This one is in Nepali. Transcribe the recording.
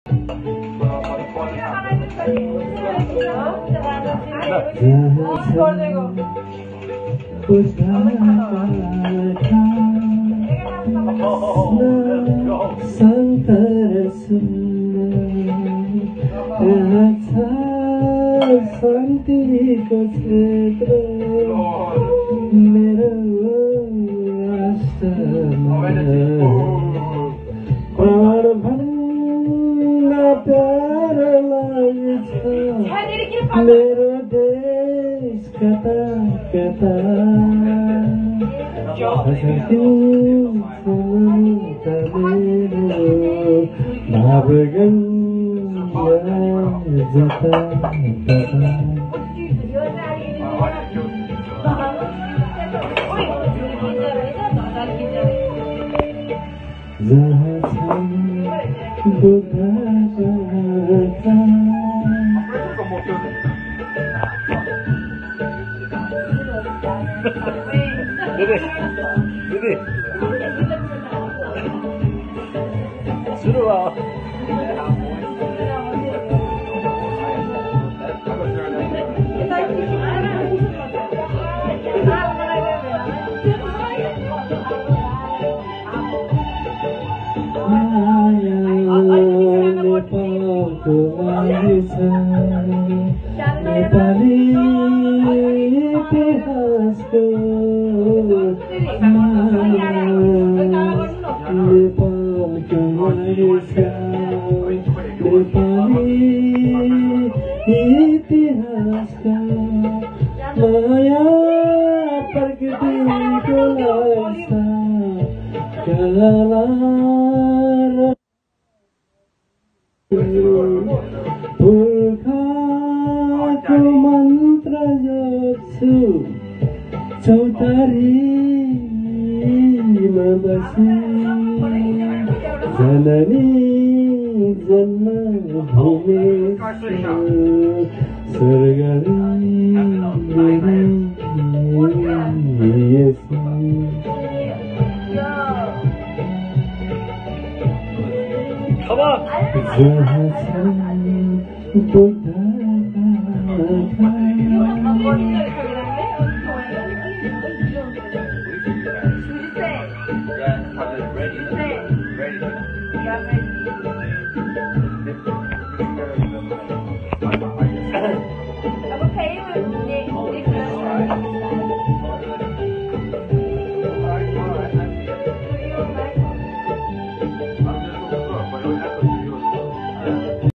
शान्तिको क्षेत्र मेरो आशामा प्राणभन्दा प्यारो लाग्छ मेरो देश कता कता भावगन जता तता जहाँ छन् बुद्धका दिदी सुरु भयो नेपाली इतिहासको नेपालको नेपाली इतिहासका माया प्रकृतिको लासा कला पुर्खाको मन्त्र जप्छु चौतारीमा बसी जननी जन्मभूमि जहाँ छन् बुद्ध